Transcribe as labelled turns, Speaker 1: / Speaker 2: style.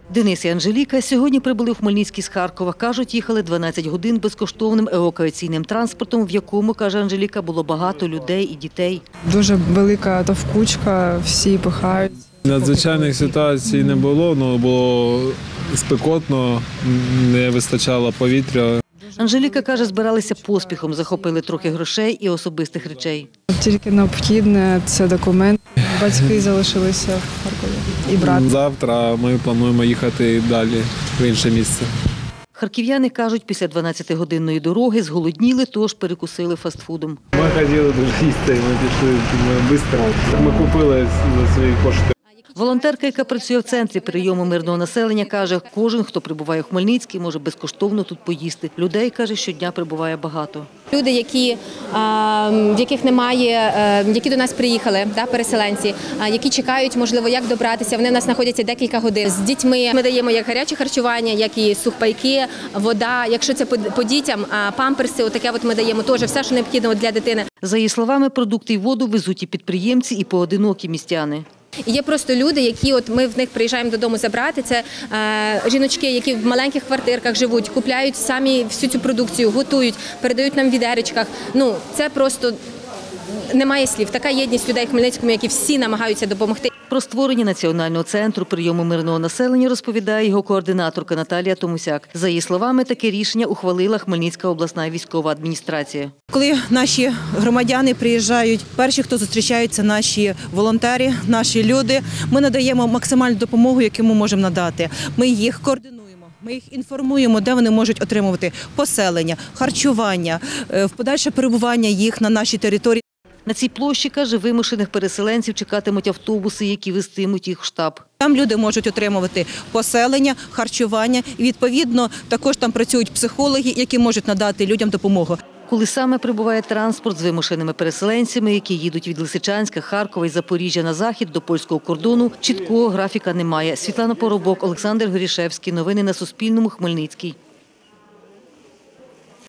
Speaker 1: Денис і Анжеліка сьогодні прибули у Хмельницький з Харкова. Кажуть, їхали 12 годин безкоштовним евакуаційним транспортом, в якому, каже Анжеліка, було багато людей і дітей.
Speaker 2: Дуже велика товкучка, всі пихають.
Speaker 3: Надзвичайних ситуацій не було, але було спекотно, не вистачало повітря.
Speaker 1: Анжеліка каже, збиралися поспіхом, захопили трохи грошей і особистих речей.
Speaker 2: Тільки необхідне – це документ. Батьки залишилися в Харкові і брат.
Speaker 3: Завтра ми плануємо їхати далі в інше місце.
Speaker 1: Харків'яни кажуть, після 12-годинної дороги зголодніли, тож перекусили фастфудом.
Speaker 3: Ми хотіли дуже їсти, ми пішли швидко. Ми купили за свої кошти.
Speaker 1: Волонтерка, яка працює в центрі прийому мирного населення, каже, кожен, хто прибуває у Хмельницький, може безкоштовно тут поїсти. Людей, каже, щодня прибуває багато.
Speaker 4: Люди, в яких немає, які до нас приїхали, переселенці, які чекають, можливо, як добратися, вони в нас знаходяться декілька годин. З дітьми ми даємо як гаряче харчування, як і сухпайки, вода. Якщо це по дітям, памперси, отаке ми даємо теж, все, що необхідно для дитини.
Speaker 1: За її словами, продукти і воду везуть і підприємці, і поодинокі містяни.
Speaker 4: І є просто люди, які ми в них приїжджаємо додому забрати. Це жіночки, які в маленьких квартирках живуть, купляють самі всю цю продукцію, готують, передають нам в відеречках. Це просто немає слів. Така єдність людей в Хмельницькому, які всі намагаються допомогти.
Speaker 1: Про створення Національного центру прийому мирного населення розповідає його координаторка Наталія Томусяк. За її словами, таке рішення ухвалила Хмельницька обласна військова адміністрація.
Speaker 5: Коли наші громадяни приїжджають, перші, хто зустрічаються, наші волонтери, наші люди, ми надаємо максимальну допомогу, яку ми можемо надати. Ми їх координуємо, ми їх інформуємо, де вони можуть отримувати поселення, харчування, в подальше перебування їх на нашій території.
Speaker 1: На цій площі, каже, вимушених переселенців чекатимуть автобуси, які везтимуть їх в штаб.
Speaker 5: Там люди можуть отримувати поселення, харчування і, відповідно, також там працюють психологи, які можуть надати людям допомогу.
Speaker 1: Коли саме прибуває транспорт з вимушеними переселенцями, які їдуть від Лисичанська, Харкова і Запоріжжя на захід до польського кордону, чіткого графіка немає. Світлана Поробок, Олександр Горішевський. Новини на Суспільному. Хмельницький.